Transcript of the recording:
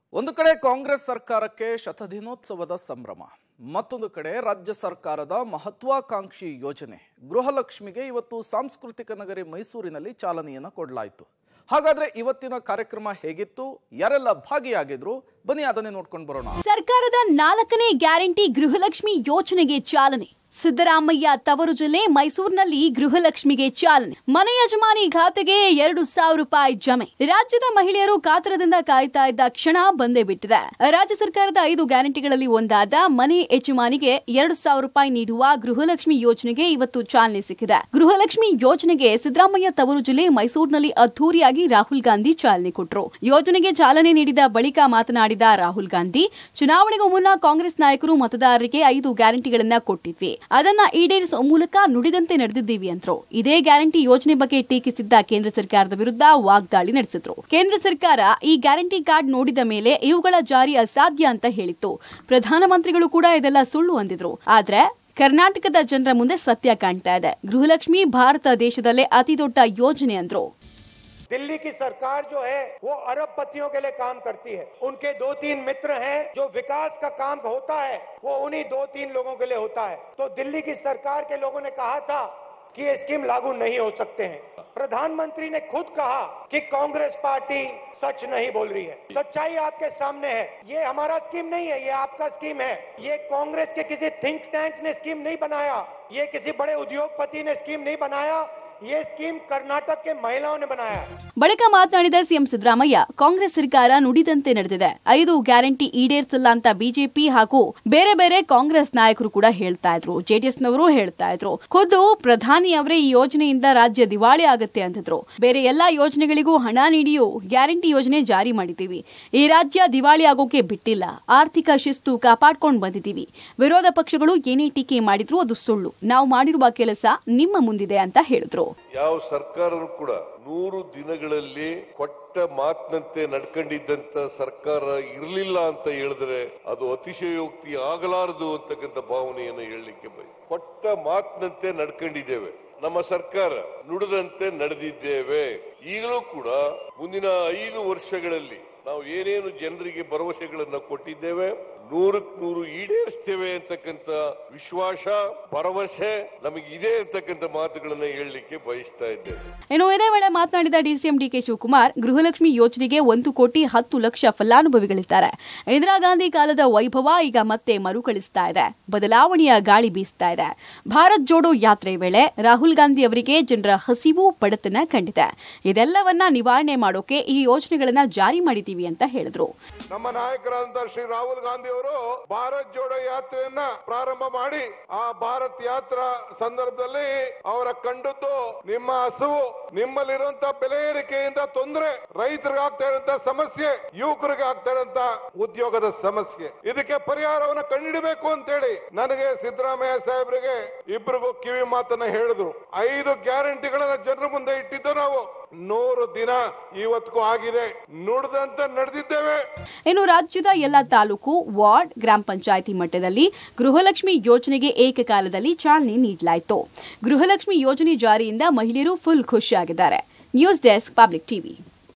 ಒಂದು ಕಡೆ ಕಾಂಗ್ರೆಸ್ ಸರ್ಕಾರಕ್ಕೆ ಶತದಿನೋತ್ಸವದ ಸಂಭ್ರಮ, ಮತ್ತೊಂದು ಕಡೆ ರಾಜ್ಯ ಸರ್ಕಾರದ ಮಹತ್ವಾಕಾಂಕ್ಷಿ ಯೋಜನೆ ಗೃಹಲಕ್ಷ್ಮಿಗೆ ಇವತ್ತು ಸಾಂಸ್ಕೃತಿಕ ನಗರಿ ಮೈಸೂರಿನಲ್ಲಿ ಚಾಲನೆಯನ್ನು ಕೊಡಲಾಯಿತು. ಹಾಗಾದ್ರೆ ಇವತ್ತಿನ ಕಾರ್ಯಕ್ರಮ ಹೇಗಿತ್ತು, ಯಾರೆಲ್ಲ ಭಾಗಿಯಾಗಿದ್ರು, ಬನ್ನಿ ಅದನ್ನೇ ನೋಡ್ಕೊಂಡು ಬರೋಣ. ಸರ್ಕಾರದ 4ನೇ ಗ್ಯಾರಂಟಿ ಗೃಹಲಕ್ಷ್ಮಿ ಯೋಜನೆಗೆ ಚಾಲನೆ. ಸಿದ್ದರಾಮಯ್ಯ ತವರು ಜಿಲ್ಲೆ ಮೈಸೂರಿನಲ್ಲಿ ಗೃಹಲಕ್ಷ್ಮಿಗೆ ಚಾಲನೆ. ಮನೆ ಯಜಮಾನಿ ಖಾತೆಗೆ 2,000 ರೂಪಾಯಿ ಜಮೆ. ರಾಜ್ಯದ ಮಹಿಳೆಯರು ಕಾತರದಿಂದ ಕಾಯ್ತಾ ಇದ್ದ ಕ್ಷಣ ಬಂದೇ ಬಿಟ್ಟಿದೆ. ರಾಜ್ಯ ಸರ್ಕಾರದ 5 ಗ್ಯಾರಂಟಿಗಳಲ್ಲಿ ಒಂದಾದ ಮನೆ ಯಜಮಾನಿಗೆ 2,000 ರೂಪಾಯಿ ನೀಡುವ ಗೃಹಲಕ್ಷ್ಮಿ ಯೋಜನೆಗೆ ಇವತ್ತು ಚಾಲನೆ ಸಿಕ್ಕಿದೆ. ಗೃಹಲಕ್ಷ್ಮಿ ಯೋಜನೆಗೆ ಸಿದ್ದರಾಮಯ್ಯ ತವರು ಜಿಲ್ಲೆ ಮೈಸೂರಿನಲ್ಲಿ ಅದ್ದೂರಿಯಾಗಿ ರಾಹುಲ್ ಗಾಂಧಿ ಚಾಲನೆ ಕೊಟ್ಟರು. ಯೋಜನೆಗೆ ಚಾಲನೆ ನೀಡಿದ ಬಳಿಕ ಮಾತನಾಡಿದ ರಾಹುಲ್ ಗಾಂಧಿ, ಚುನಾವಣೆಗೂ ಮುನ್ನ ಕಾಂಗ್ರೆಸ್ ನಾಯಕರು ಮತದಾರರಿಗೆ 5 ಗ್ಯಾರಂಟಿಗಳನ್ನ ಕೊಟ್ಟಿದ್ವಿ, ಅದನ್ನ ಈಡೇರಿಸುವ ಮೂಲಕ ನುಡಿದಂತೆ ನಡೆದಿದ್ದೀವಿ ಅಂದ್ರು. ಇದೇ ಗ್ಯಾರಂಟಿ ಯೋಜನೆ ಬಗ್ಗೆ ಟೀಕಿಸಿದ್ದ ಕೇಂದ್ರ ಸರ್ಕಾರದ ವಿರುದ್ಧ ವಾಗ್ದಾಳಿ ನಡೆಸಿದ್ರು. ಕೇಂದ್ರ ಸರ್ಕಾರ ಈ ಗ್ಯಾರಂಟಿ ಕಾರ್ಡ್ ನೋಡಿದ ಮೇಲೆ ಇವುಗಳ ಜಾರಿ ಅಸಾಧ್ಯ ಅಂತ ಹೇಳಿತ್ತು. ಪ್ರಧಾನಮಂತ್ರಿಗಳು ಕೂಡ ಇದೆಲ್ಲ ಸುಳ್ಳು ಅಂದಿದ್ರು. ಆದ್ರೆ ಕರ್ನಾಟಕದ ಜನರ ಮುಂದೆ ಸತ್ಯ ಕಾಣ್ತಾ ಇದೆ. ಗೃಹಲಕ್ಷ್ಮಿ ಭಾರತ ದೇಶದಲ್ಲೇ ಅತಿ ದೊಡ್ಡ ಯೋಜನೆ ಅಂದ್ರು. दिल्ली की सरकार जो है वो अरबपतियों के लिए काम करती है. उनके 2-3 मित्र हैं. जो विकास का काम होता है वो उन्हीं 2-3 लोगों के लिए होता है. तो दिल्ली की सरकार के लोगों ने कहा था कि ये स्कीम लागू नहीं हो सकते हैं. प्रधानमंत्री ने खुद कहा कि कांग्रेस पार्टी सच नहीं बोल रही है. सच्चाई आपके सामने है. ये हमारा स्कीम नहीं है, ये आपका स्कीम है. ये कांग्रेस के किसी थिंक टैंक ने स्कीम नहीं बनाया, ये किसी बड़े उद्योगपति ने स्कीम नहीं बनाया, ये स्कीम कर्नाटक के महिलाओं ने बनाया. ಬಳಿಕ ಮಾತನಾಡಿದ ಸಿಎಂ ಸಿದ್ದರಾಮಯ್ಯ, ಕಾಂಗ್ರೆಸ್ ಸರ್ಕಾರ ನುಡಿದಂತೆ ನಡೆದಿದೆ. 5 ಗ್ಯಾರಂಟಿ ಈಡೇರಿಸಲ್ಲ ಅಂತ ಬಿಜೆಪಿ ಹಾಗೂ ಬೇರೆ ಬೇರೆ ಕಾಂಗ್ರೆಸ್ ನಾಯಕರು ಕೂಡ ಹೇಳ್ತಾ ಇದ್ರು. ಜೆಡಿಎಸ್ನವರು ಹೇಳ್ತಾ ಇದ್ರು. ಖುದ್ದು ಪ್ರಧಾನಿಯವರೇ ಈ ಯೋಜನೆಯಿಂದ ರಾಜ್ಯ ದಿವಾಳಿ ಆಗುತ್ತೆ ಅಂತಿದ್ರು. ಬೇರೆ ಎಲ್ಲಾ ಯೋಜನೆಗಳಿಗೂ ಹಣ ನೀಡಿಯೂ ಗ್ಯಾರಂಟಿ ಯೋಜನೆ ಜಾರಿ ಮಾಡಿದ್ದೀವಿ. ಈ ರಾಜ್ಯ ದಿವಾಳಿ ಆಗೋಕೆ ಬಿಟ್ಟಿಲ್ಲ. ಆರ್ಥಿಕ ಶಿಸ್ತು ಕಾಪಾಡ್ಕೊಂಡು ಬಂದಿದ್ದೀವಿ. ವಿರೋಧ ಪಕ್ಷಗಳು ಏನೇ ಟೀಕೆ ಮಾಡಿದ್ರು ಅದು ಸುಳ್ಳು. ನಾವು ಮಾಡಿರುವ ಕೆಲಸ ನಿಮ್ಮ ಮುಂದಿದೆ ಅಂತ ಹೇಳಿದ್ರು. ಯಾವ ಸರ್ಕಾರವೂ ಕೂಡ 100 ದಿನಗಳಲ್ಲಿ ಕೊಟ್ಟ ಮಾತಿನಂತೆ ನಡ್ಕೊಂಡಿದ್ದಂತ ಸರ್ಕಾರ ಇರಲಿಲ್ಲ ಅಂತ ಹೇಳಿದ್ರೆ ಅದು ಅತಿಶಯೋಕ್ತಿ ಆಗಲಾರದು ಅಂತಕ್ಕಂಥ ಭಾವನೆಯನ್ನು ಹೇಳಲಿಕ್ಕೆ ಕೊಟ್ಟ ಮಾತಿನಂತೆ ನಡ್ಕೊಂಡಿದ್ದೇವೆ. ನಮ್ಮ ಸರ್ಕಾರ ನುಡಿದಂತೆ ನಡೆದಿದ್ದೇವೆ. ಈಗಲೂ ಕೂಡ ಮುಂದಿನ 5 ವರ್ಷಗಳಲ್ಲಿ ನಾವು ಏನೇನು ಜನರಿಗೆ ಭರವಸೆಗಳನ್ನು ಕೊಟ್ಟಿದ್ದೇವೆ 100% ಈಡೇರಿಸ್ತೇವೆ ಅಂತಕ್ಕಂಥ ವಿಶ್ವಾಸ ಭರವಸೆ ನಮಗಿದೆ ಅಂತಕ್ಕಂಥ ಮಾತುಗಳನ್ನು ಹೇಳಲಿಕ್ಕೆ ಬಯಸ್ತಾ ಇದ್ದೇವೆ. ಇನ್ನು ಇದೇ ವೇಳೆ ಮಾತನಾಡಿದ ಡಿಸಿಎಂ ಡಿಕೆ ಶಿವಕುಮಾರ್, ಗೃಹಲಕ್ಷ್ಮಿ ಯೋಜನೆಗೆ 1,10,00,000 ಫಲಾನುಭವಿಗಳಿದ್ದಾರೆ. ಇಂದಿರಾ ಗಾಂಧಿ ಕಾಲದ ವೈಭವ ಈಗ ಮತ್ತೆ ಮರುಕಳಿಸ್ತಾ ಇದೆ. ಬದಲಾವಣೆಯ ಗಾಳಿ ಬೀಸ್ತಾ ಇದೆ. ಭಾರತ್ ಜೋಡೋ ಯಾತ್ರೆ ವೇಳೆ ರಾಹುಲ್ ಗಾಂಧಿ ಅವರಿಗೆ ಜನರ ಹಸಿವು ಬಡತನ ಕಂಡಿದೆ. ಇದೆಲ್ಲವನ್ನ ನಿವಾರಣೆ ಮಾಡೋಕೆ ಈ ಯೋಜನೆಗಳನ್ನ ಜಾರಿ ಮಾಡಿದ್ದೀವಿ ಅಂತ ಹೇಳಿದ್ರು. ನಮ್ಮ ನಾಯಕರಾದಂತಹ ಶ್ರೀ ರಾಹುಲ್ ಗಾಂಧಿ ಅವರು ಭಾರತ್ ಜೋಡೋ ಯಾತ್ರೆಯನ್ನ ಪ್ರಾರಂಭ ಮಾಡಿ ಆ ಭಾರತ್ ಯಾತ್ರಾ ಸಂದರ್ಭದಲ್ಲಿ ಅವರ ಕಂಡದ್ದು ನಿಮ್ಮ ಹಸುವು, ನಿಮ್ಮಲ್ಲಿರುವಂತಹ ಬೆಲೆ ಏರಿಕೆಯಿಂದ ತೊಂದರೆ, ರೈತರಿಗೆ ಆಗ್ತಾ ಇರುವಂತಹ ಸಮಸ್ಯೆ, ಯುವಕರಿಗೆ ಆಗ್ತಾ ಇರುವಂತಹ ಉದ್ಯೋಗದ ಸಮಸ್ಯೆ, ಇದಕ್ಕೆ ಪರಿಹಾರವನ್ನು ಕಂಡುಹಿಡಬೇಕು ಅಂತೇಳಿ ನನಗೆ ಸಿದ್ದರಾಮಯ್ಯ ಸಾಹೇಬರಿಗೆ ಇಬ್ಬರಿಗೂ ಕಿವಿ ಮಾತನ್ನ ಹೇಳಿದ್ರು. 5 ಗ್ಯಾರಂಟಿಗಳನ್ನ ಜನರ ಮುಂದೆ ಇಟ್ಟಿದ್ದು ನಾವು 100 ದಿನ ಇವತ್ತಿಗೂ ಆಗಿದೆ. ನುಡಿದಂತೆ ನಡೆದಿದ್ದೇವೆ. ಇನ್ನು ರಾಜ್ಯದ ಎಲ್ಲ ತಾಲೂಕು, ವಾರ್ಡ್, ಗ್ರಾಮ ಪಂಚಾಯಿತಿ ಮಟ್ಟದಲ್ಲಿ ಗೃಹಲಕ್ಷ್ಮಿ ಯೋಜನೆಗೆ ಏಕಕಾಲದಲ್ಲಿ ಚಾಲನೆ ನೀಡಲಾಯಿತು. ಗೃಹಲಕ್ಷ್ಮಿ ಯೋಜನೆ ಜಾರಿಯಿಂದ ಮಹಿಳೆಯರು ಫುಲ್ ಖುಷಿಯಾಗಿದ್ದಾರೆ. News desk, public TV.